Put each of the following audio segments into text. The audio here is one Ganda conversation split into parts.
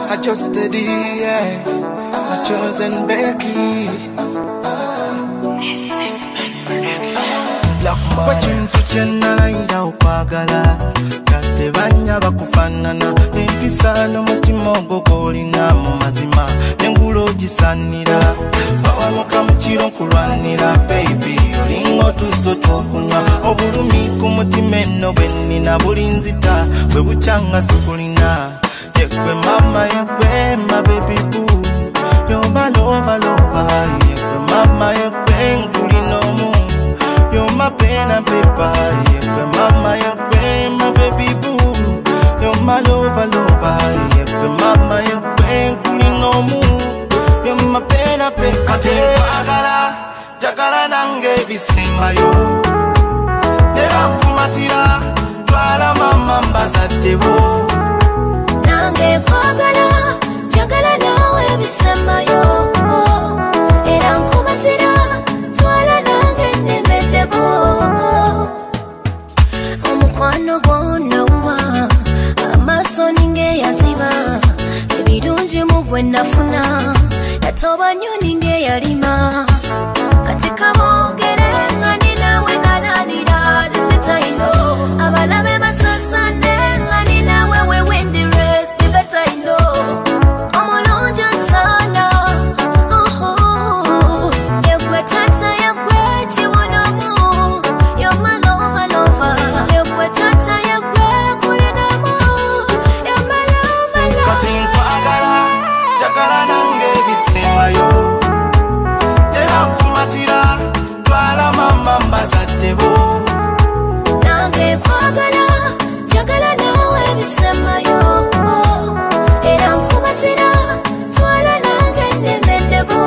I just did it, yeah. My chosen Becky. Wachintu chenala ila upagala kate banya bakufanana empisa mutima ogogolina mu mazima nengulo gisanira bawamuka mukiro nkulwanira baby olingo tuso tokunywa obulumi ku mutima eno bwenina bulinzita bwe bukyanga sikulina yekwe mama yekwe my baby boo you're my lover yekwe mama yekwe nkulinomu you're my pen and paper, yeah, mama, yeah, my baby boo. You're my lover, yeah, mama, yeah, cooling no moon. You're my pen and paper, Jagala nange bisimba yo. Tera kumatira, twala mama mbazatebo. Nange kwagala, jagala nawe bisimba yo. Era kumatira. Omukwano gwonna uwa amaso ninge yaziba ebirungi mu gwe nafuna yatoba nnyo ninge yalima kati kaboogere nga ninawe ngalanira desitaino abalabe basasane nga ninawe wewendires dibetaino omulungi sana yegwe tata yegwe kibonomu you're my lover yegwe tata yegwe kulinamu you're my lover kati nkwagala jagala nange bisimba yo era kumatira twala mama mbazatebo nange kwagala jagala nawe bisimba yo era kumatira twala nange nemendebo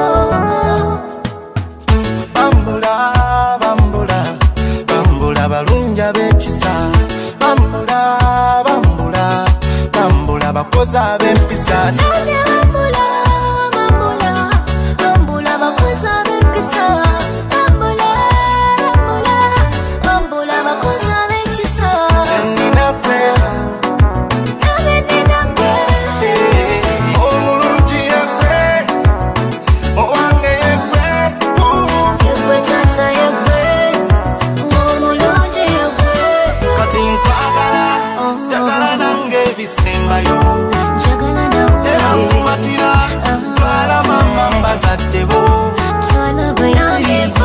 bambula balunja bekisa bambula bakoza bempisa nange bambula bakoza bempisa bambula bakoza bempisa ninakwe nange ninakwe omulungi yekwe owange yekwe yegwe tata yegwe omulungi yegwe kati nkwagala jagala nange bisimba yo jagala era nawe kumatira twala mama mbazatebo twala bayange